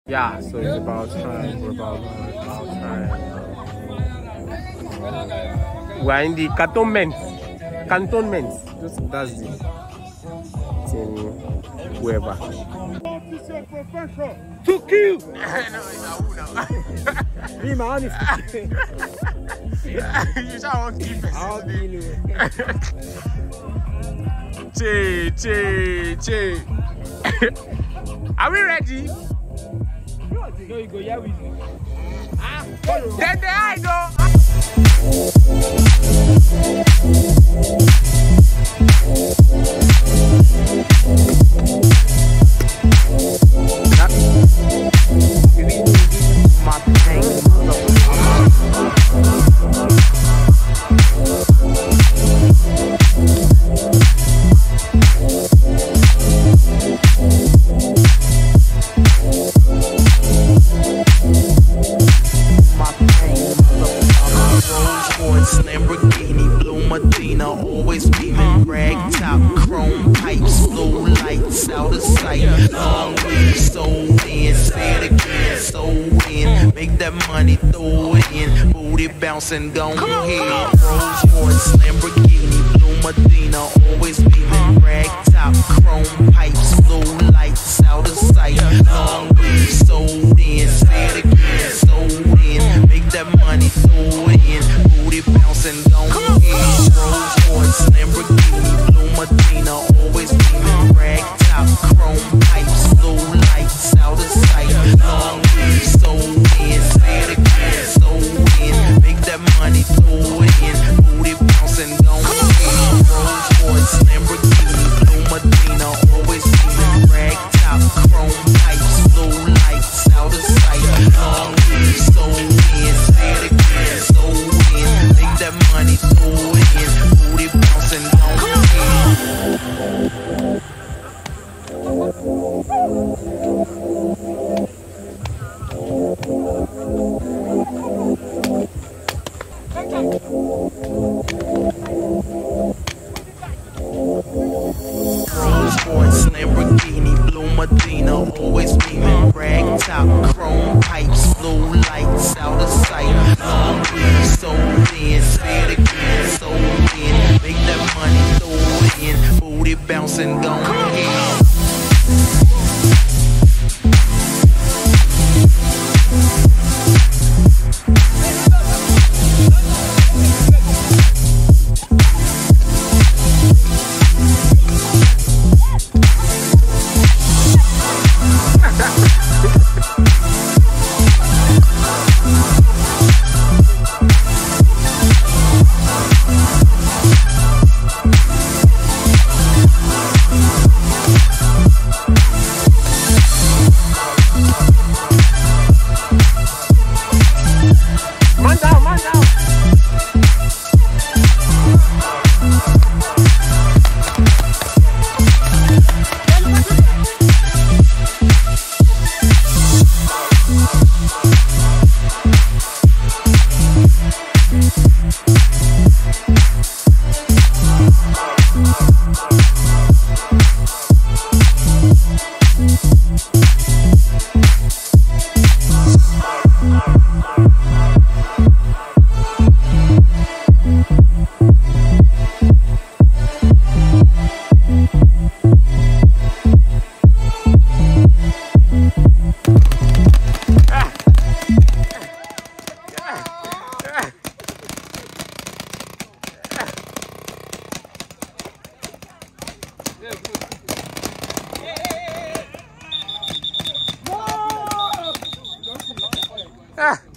Yeah, so it's about time. We're about time. We're in the cantonment. That's the thing. Whoever. To kill. No, it's Abuja. Me, my honest. You shall want to keep it. Che. Are we ready? No, you go here with me. Then the eye go. Lamborghini, blue Medina, always beaming, rag top, chrome pipes, blue lights out of sight. Long way, so in, say it again, so in, make that money, throw it in, booty bouncing, go ahead. Rolls Royce, Lamborghini, blue Medina, always beaming, rag top, chrome pipes, blue lights out of sight. Long way, so in, say it again, so in, make that money, throw it in, booty bouncing, go ahead. Rolls Royce, Lamborghini, blue Medina, always beaming, rag top, chrome pipes, blue lights out of sight. Long way, so in, say it again, so in, make that money, throw it in, booty bouncing, go ahead. Rolls Royce, Lamborghini, blue Medina, always beaming, rag top, chrome pipes, blue lights out of sight. Long way, so in, say it again, so in, make that money, throw it in, booty bouncing, go Rolls Royce, Lamborghini, blue Medina, always beaming, rag top, chrome pipes, blue lights out of sight. Long way, so in, say it again, so in, make that money, throw it in, booty bouncing, go ahead. Ah.